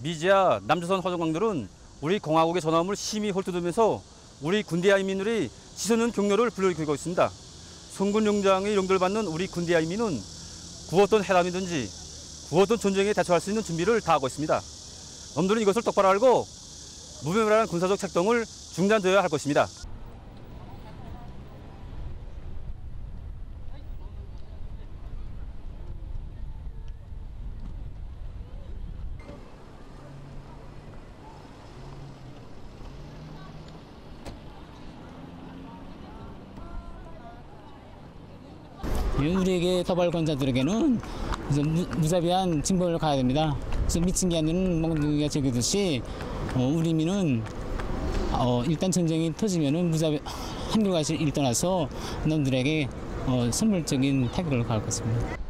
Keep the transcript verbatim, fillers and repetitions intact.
미지아 남조선 화정광들은 우리 공화국의 전함을 심히 헐뜯으면서 우리 군대의 인민들이 치솟는 격려를 불러일으키고 있습니다. 성군 용장의 용도를 받는 우리 군대의 인민은 구어떤 해람이든지 구어떤 전쟁에 대처할 수 있는 준비를 다 하고 있습니다. 놈들은 이것을 똑바로 알고 무분별한 군사적 책동을 중단되어야 할 것입니다. 우리에게 터벌권자들에게는 무자비한 징벌을 가야 됩니다. 그래서 미친 게 아니는 멍둥이가 즐기듯이 어, 우리 민은 어, 일단 전쟁이 터지면은 무자비 한결같이 일떠나서 놈들에게 어, 선물적인 타격을 가할 것입니다.